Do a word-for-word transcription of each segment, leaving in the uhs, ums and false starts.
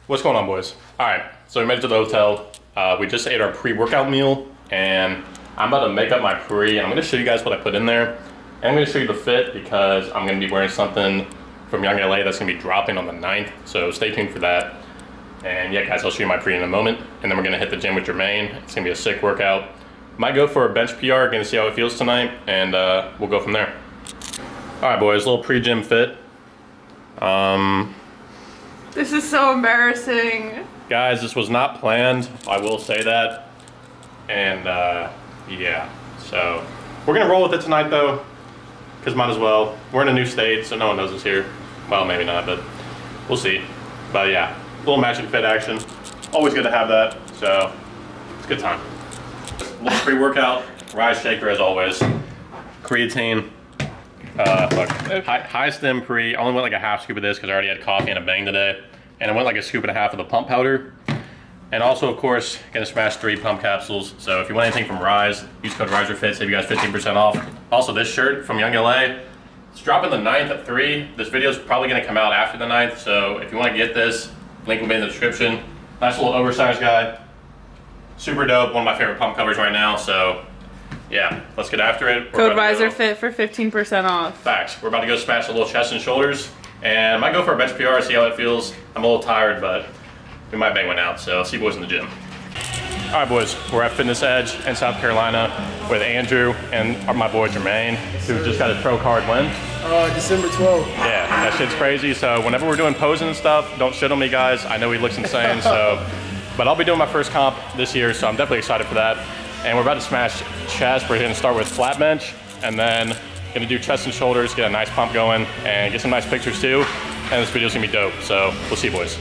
What's going on, boys? All right, so we made it to the hotel. Uh, we just ate our pre-workout meal, and I'm about to make up my pre, and I'm gonna show you guys what I put in there. And I'm gonna show you the fit because I'm gonna be wearing something from Young L A that's gonna be dropping on the ninth, so stay tuned for that. And yeah, guys, I'll show you my pre in a moment, and then we're gonna hit the gym with Jermaine. It's gonna be a sick workout. Might go for a bench P R, gonna see how it feels tonight, and uh, we'll go from there. All right, boys, little pre-gym fit. Um, This is so embarrassing. Guys, this was not planned, I will say that. And uh, yeah, so we're gonna roll with it tonight though, because might as well. We're in a new state, so no one knows us here. Well, maybe not, but we'll see. But yeah, little matching fit action. Always good to have that, so it's a good time. Little pre-workout, rise shaker as always. Creatine, uh, fuck. High, high stem pre. I only went like a half scoop of this because I already had coffee and a bang today. And I went like a scoop and a half of the pump powder. And also, of course, gonna smash three pump capsules. So if you want anything from Rise, use code RISERFIT, save you guys fifteen percent off. Also, this shirt from Young L A, it's dropping the ninth at three. This video is probably gonna come out after the ninth. So if you wanna get this, link will be in the description. Nice little oversized guy. Super dope, one of my favorite pump covers right now. So yeah, let's get after it. We're Code RISERFIT for fifteen percent off. Facts. We're about to go smash a little chest and shoulders. And I might go for a bench P R, see how it feels. I'm a little tired, but we might bang one out. So I'll see you boys in the gym. All right, boys, we're at Fitness Edge in South Carolina with Andrew and my boy Jermaine, who just got his pro card win. Uh, December twelfth. Yeah, that shit's crazy. So whenever we're doing posing and stuff, don't shit on me, guys. I know he looks insane, so. But I'll be doing my first comp this year, so I'm definitely excited for that. And we're about to smash chest. We're gonna start with flat bench, and then gonna do chest and shoulders, get a nice pump going, and get some nice pictures too. And this video's gonna be dope, so we'll see you boys.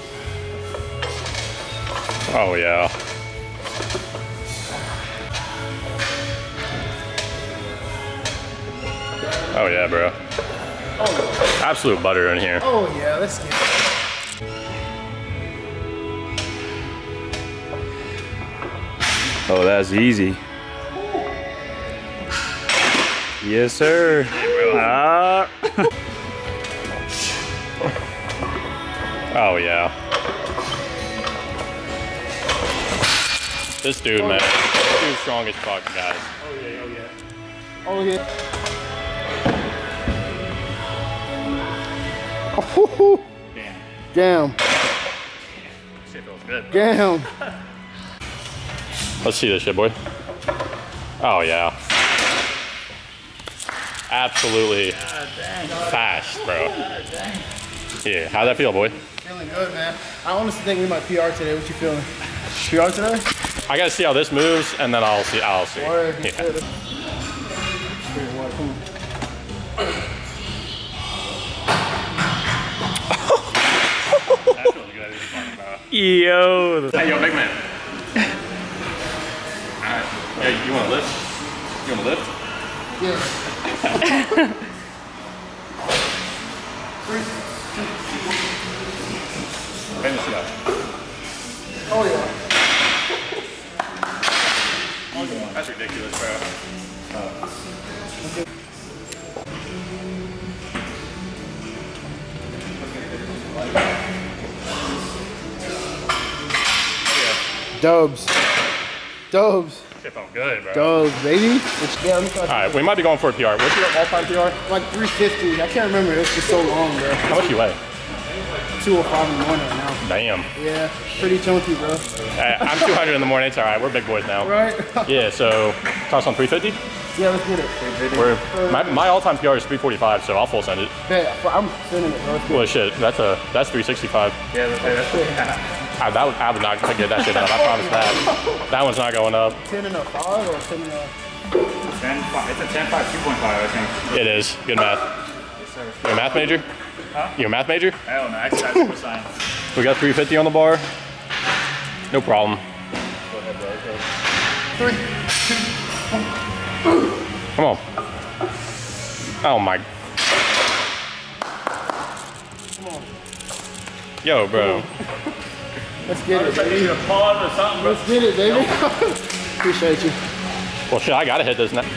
Oh yeah. Oh yeah, bro. Oh. Absolute butter in here. Oh yeah, let's get it. Oh, that's easy. Yes, sir. Hey, ah. Oh yeah. This dude, man. This dude's strong as fuck, guys. Oh yeah, oh yeah. Oh yeah. Oh, damn. Damn. Shit feels good. Damn. Let's see this shit, boy. Oh yeah. Absolutely fast, bro. Yeah, how'd that feel, boy? Feeling good, man. I honestly think we might P R today. What you feeling? P R today? I gotta see how this moves, and then I'll see. I'll see. Word, Yeah. That feels good. Yo. Hey, yo, big man. Alright. Hey, you wanna lift? You wanna lift? Yeah. Bend the shit up. Oh yeah. Oh yeah. That's ridiculous, bro. Uh. Dubs. Dubs. Shit felt good, bro. Dubs, baby. Yeah, let me try. Alright, we might be going for a P R. What's your all-time P R? Like three fifty. I can't remember. It's been so long, bro. How much you weigh? two oh five in the morning right now. Damn. Yeah, pretty chunky, bro. Hey, I'm two hundred in the morning. It's alright. We're big boys now. Right? Yeah, so toss on three fifty? Yeah, let's get it. We're, my my all-time P R is three forty-five, so I'll full send it. Yeah, I'm sending it, bro. Well, shit, that's a that's three sixty-five. Yeah, that's yeah. I, that would, I would not get that shit up. I promise that. That one's not going up. ten and a five or ten and a... ten, five. It's a ten five two point five, I think. It is. Good math. Yes, sir. You a math major? Huh? You a math major? Hell no, exercise for science. We got three fifty on the bar. No problem. Go ahead, bro. Okay. Three, two, one. Come on. Oh my. Come on. Yo, bro. Let's get it, I need baby. a pause or something, bro. Let's get it, baby. Appreciate you. Well, shit, I gotta hit this now.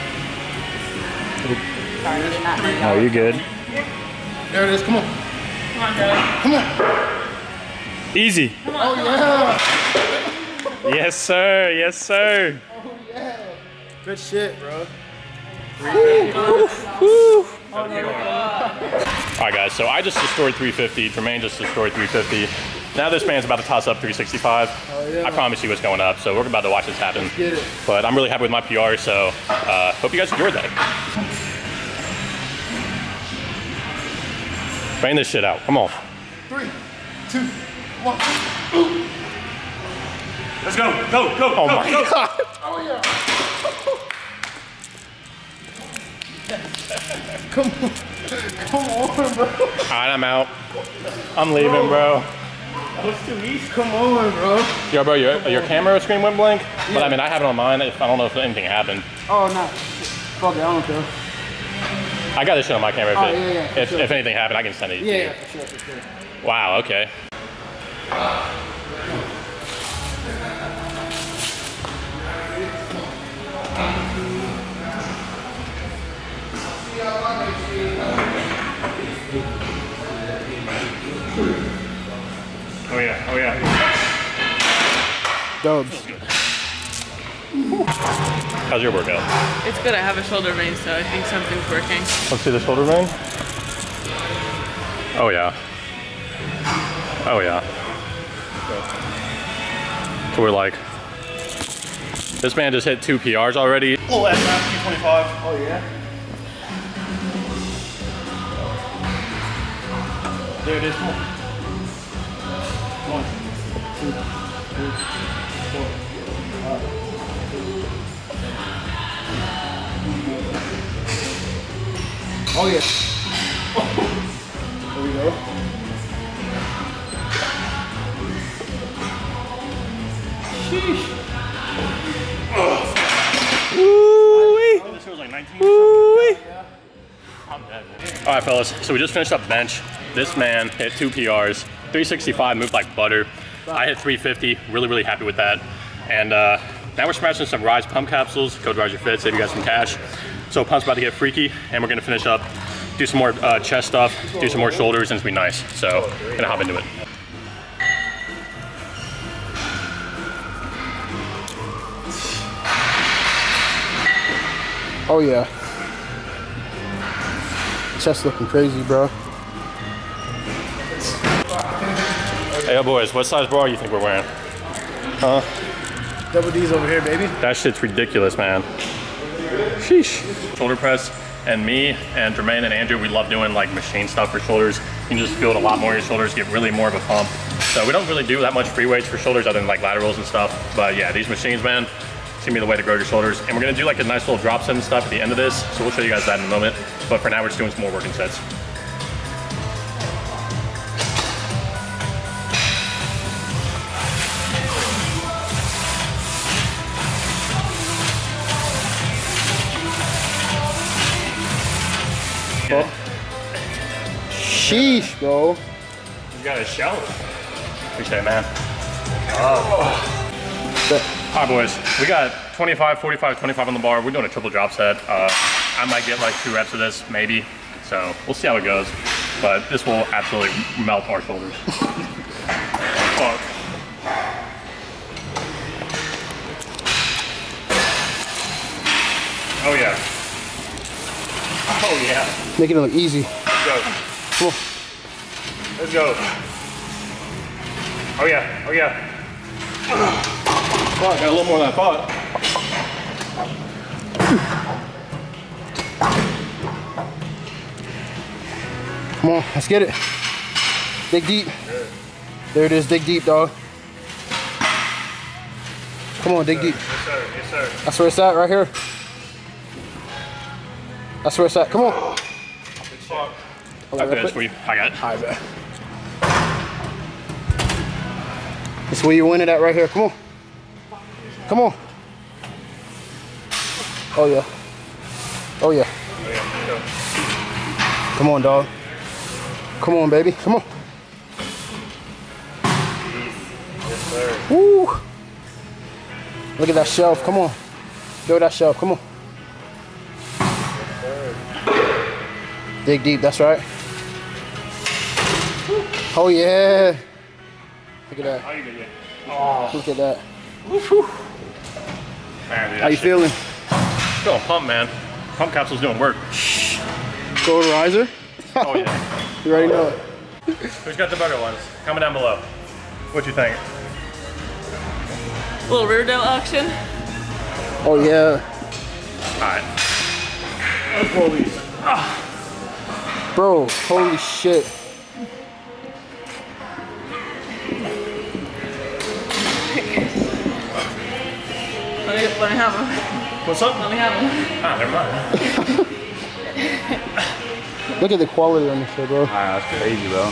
Oh, you good? There it is. Come on. Come on, Joey. Come on. Easy. Come on. Oh, Come yeah. Yes, sir. Yes, sir. Oh, yeah. Good shit, bro. All right, guys, so I just destroyed three fifty. Jermaine just destroyed three fifty. Now this man's about to toss up three sixty-five. Oh, yeah. I promise you it's going up, so we're about to watch this happen. Let's get it. But I'm really happy with my P R, so uh, hope you guys enjoyed that. Bang this shit out. Come on. Three, two, one. Let's go, go, go, Oh go, my go. God. Oh, yeah. Come on. Come on, bro. All right, I'm out. I'm leaving, bro. That was too easy. Come on, bro. Yo, bro, your, your camera screen went blank? Yeah. But I mean, I have it on mine. If, I don't know if anything happened. Oh, no. Fuck it, I don't care. I got this shit on my camera. If, Oh, it, yeah, yeah, for if, sure. if anything happened, I can send it Yeah, to you. yeah, for sure, for sure. Wow, okay. Oh yeah, oh yeah. Dubs. How's your workout? It's good. I have a shoulder vein, so I think something's working. Let's see the shoulder vein. Oh yeah. Oh yeah. So we're like, this man just hit two P Rs already. Little S M two twenty-five. Oh, yeah? There it is. Come on. One, two, three, four, five, oh, yeah. There we go. Sheesh. Woo-wee. This was like nineteen. Woo-wee. I'm dead. All right, fellas, so we just finished up bench. This man hit two P Rs, three sixty-five, moved like butter. I hit three fifty, really, really happy with that. And uh, now we're smashing some Rise pump capsules, code RiseYourFit, save you guys some cash. So pump's about to get freaky, and we're gonna finish up, do some more uh, chest stuff, do some more shoulders, and it's gonna be nice. So, gonna hop into it. Oh, yeah. Chest looking crazy, bro. Hey, yo, boys, what size bra you think we're wearing? Huh? Double D's over here, baby. That shit's ridiculous, man. Sheesh. Shoulder press, and me and Jermaine and Andrew, we love doing like machine stuff for shoulders. You can just feel it a lot more in your shoulders, get really more of a pump. So we don't really do that much free weights for shoulders other than like laterals and stuff. But yeah, these machines, man, it's gonna be the way to grow your shoulders. And we're gonna do like a nice little drop set and stuff at the end of this. So we'll show you guys that in a moment. But for now, we're just doing some more working sets. Sheesh, bro. You got a shelf. Appreciate it, man. Oh. All right, boys. We got twenty-five, forty-five, twenty-five on the bar. We're doing a triple drop set. Uh, I might get like two reps of this, maybe. So we'll see how it goes. But this will absolutely melt our shoulders. Fuck. Oh yeah. Oh yeah. Making it look easy. Let's go. Cool. Let's go. Oh yeah. Oh yeah. Fuck, got a little more than I thought. Come on, let's get it. Dig deep. There it is, dig deep, dog. Come on, dig deep. Yes, sir. Yes, sir. That's where it's at, right here. That's where it's at. Come on. I finished for you. I got it. I bet. That's where you win it at right here. Come on. Come on. Oh yeah. Oh yeah. Oh, yeah. Let's go. Come on, dog. Come on, baby. Come on. Yes, sir. Woo. Look at that shelf. Come on. Build that shelf. Come on. Dig deep. That's right. Oh yeah. Look at that. How you doing? Oh, Look at that. man, dude, How you feeling? Feeling pumped, man. Pump capsule's doing work. Golden riser? Oh yeah. You already know it. Who's got the better ones? Comment down below. What you think? Little Riverdale auction. Oh yeah. Alright. Let's roll these. Ah. Bro, holy shit. Let me, let me have them. What's up? Let me have them. Ah, never mind. Look at the quality on this shit, bro. Ah, that's crazy, bro.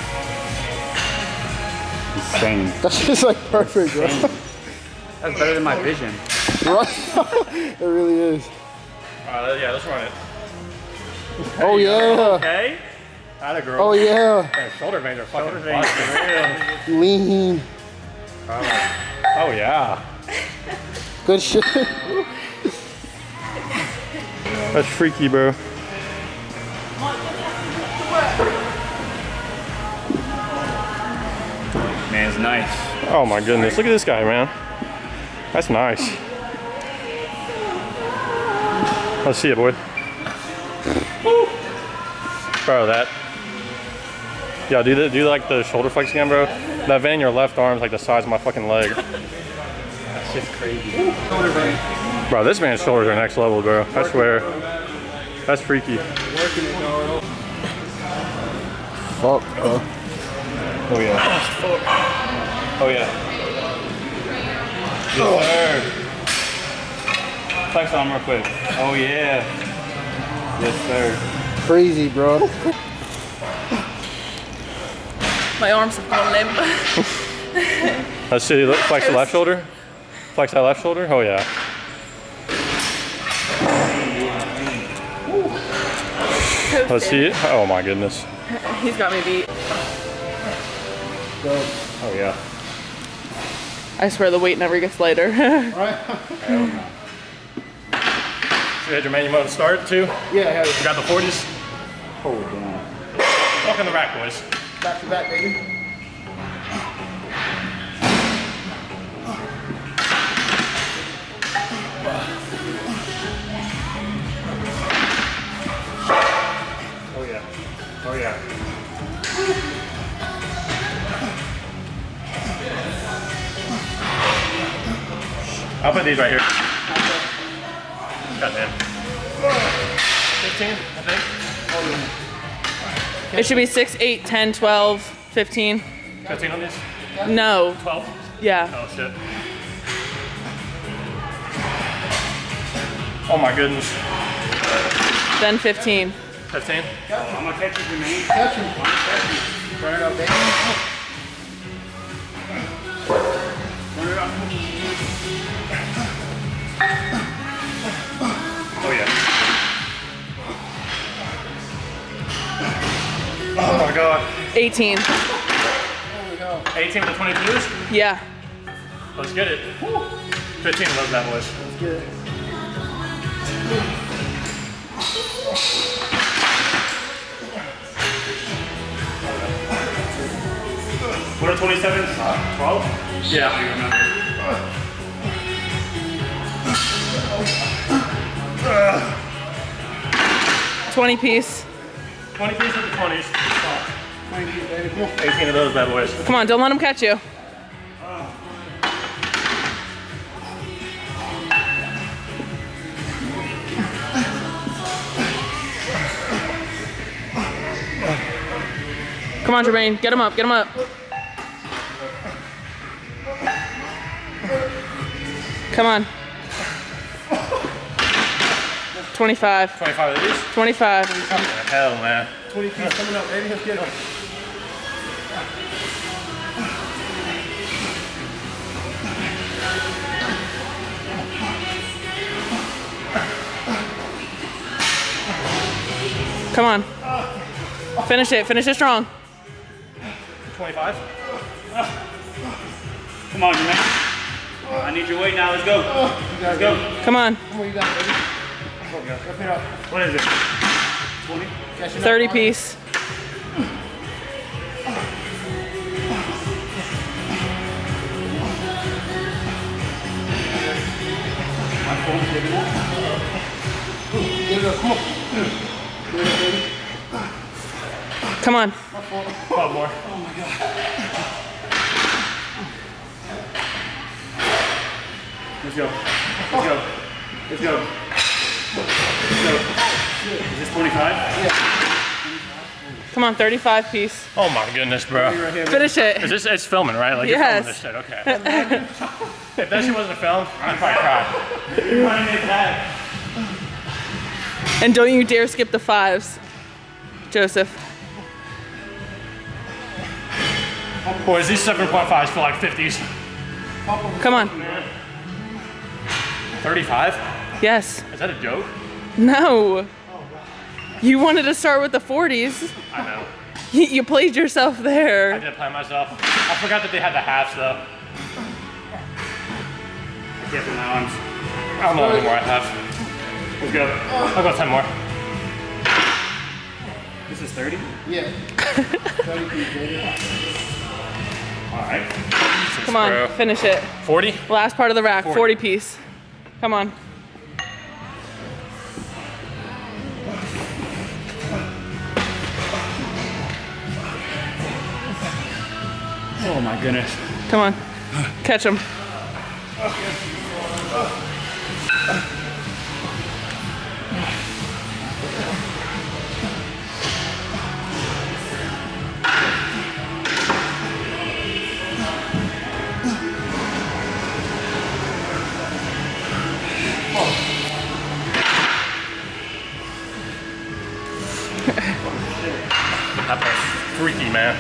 Insane. That's just like perfect, bro. That's better than my vision. Right? It really is. Alright, yeah, let's run it. Oh yeah. Okay. Atta girl. Oh yeah. Man, shoulder veins are fucking busted. Lean. Oh. Oh yeah. Good shit. That's freaky, bro. Man, it's nice. Oh my goodness, look at this guy, man. That's nice. Let's see it, boy. Bro, that. Yeah, do the, do like the shoulder flex again, bro. That vein in your left arm's like the size of my fucking leg. That shit's crazy. Bro, this man's shoulders are next level, bro. I swear. That's freaky. Fuck, bro. Oh yeah. Oh yeah. Yes, sir. Flex on real quick. Oh yeah. Yes, sir. Crazy, bro. My arms have gone limp. Let's see. Look, flex the left shoulder. Flex that left shoulder. Oh yeah. Let's see it. Oh my goodness. He's got me beat. Oh yeah. I swear the weight never gets lighter. So yeah, Jermaine, you want to start too? Yeah, hell You yeah. got the forties? Oh, damn. Walk in the rack, boys. Back to back, baby. Oh yeah. Oh yeah. I'll put these right here. Goddamn. fifteen, I think. It should be six, eight, ten, twelve, fifteen. fifteen on these? No. twelve? Yeah. Oh shit. Oh my goodness. Then fifteen. fifteen? I'm gonna catch you, Jermaine. Catch him. Burn it up, baby. Turn it up. Oh yeah. Oh my god. eighteen. eighteen with the twenty-twos? Yeah. Let's get it. fifteen of those bad boys. Let's get it. What are twenty-sevens? twelve? Yeah. I remember. twenty piece. twenty pieces of the twenties. twenty feet, baby. Come on. eighteen of those bad boys. Come on, don't let him catch you. Come on, Jermaine, get him up, get him up. Come on. twenty-five. twenty-five of these? twenty-five. What the hell, man? twenty feet coming up, baby. Let's get him. Come on. Finish it, finish it strong. twenty-five? Come on, Jermaine. I need your weight now. Let's go. Let's go. Come on. Come on, you got it, baby. Lift it up. What is it? twenty? Catch it up, thirty Ronnie. piece. Come on. twelve more. Oh my God. Let's go. Let's go. Let's go. Let's go. Is this twenty-five? Yeah. Come on, thirty-five piece. Oh my goodness, bro. Finish it. Is this, it's filming, right? Like, Yes. you're filming this shit, okay. If that shit wasn't filmed, I'd probably cry. You're running it back. And don't you dare skip the fives, Joseph. Boys, these seven point fives feel like fifties. Come on. thirty-five? Yes. Is that a joke? No. You wanted to start with the forties. I know. You played yourself I there. did play myself. I forgot that they had the halves though. I can't feel my arms. I don't know how many more I have. Let's go. I'll go ten more. This is thirty? Yeah. thirty piece, baby. Alright. Come on, bro. finish it. forty? Last part of the rack, forty. forty piece. Come on. Oh my goodness. Come on. Catch him. That was freaky, man.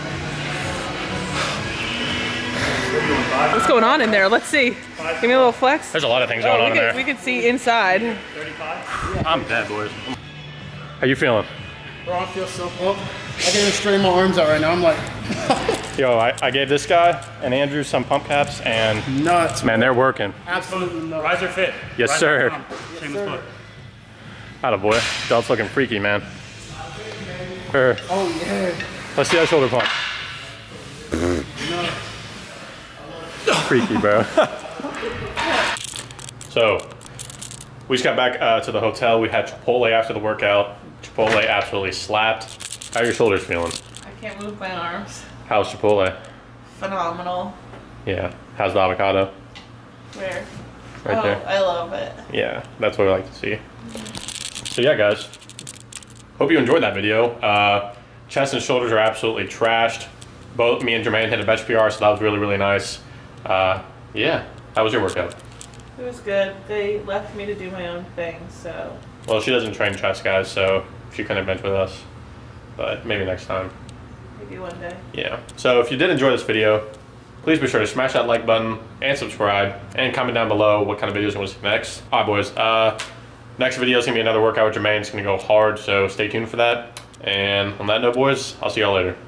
What's going on in there? Let's see. Give me a little flex. There's a lot of things going Oh, on we in could, there. we could see inside. thirty-five? I'm dead, boys. How you feeling? Bro, I feel so pumped. I can't even straighten my arms out right now. I'm like, Yo, I, I gave this guy and Andrew some pump caps, and nuts. man, they're working. Absolutely nuts. Riser fit. Yes, Riser sir. com. Shameless plug. Atta boy. Delt's looking freaky, man. Her. Oh yeah. Let's see that shoulder pump. Freaky, bro. So, we just got back uh, to the hotel. We had Chipotle after the workout. Chipotle absolutely slapped. How are your shoulders feeling? I can't move my arms. How's Chipotle? Phenomenal. Yeah. How's the avocado? Where? Right oh, there. I love it. Yeah, that's what I like to see. So yeah, guys. Hope you enjoyed that video. Uh, chest and shoulders are absolutely trashed. Both me and Jermaine hit a bench P R, so that was really, really nice. Uh, yeah. How was your workout? It was good. They left me to do my own thing, so. Well, she doesn't train chest, guys, so she couldn't bench with us. But maybe next time. Maybe one day. Yeah. So if you did enjoy this video, please be sure to smash that like button and subscribe, and comment down below what kind of videos you want to see next. All right, boys. Uh, next video is going to be another workout with Jermaine. It's going to go hard, so stay tuned for that. And on that note, boys, I'll see y'all later.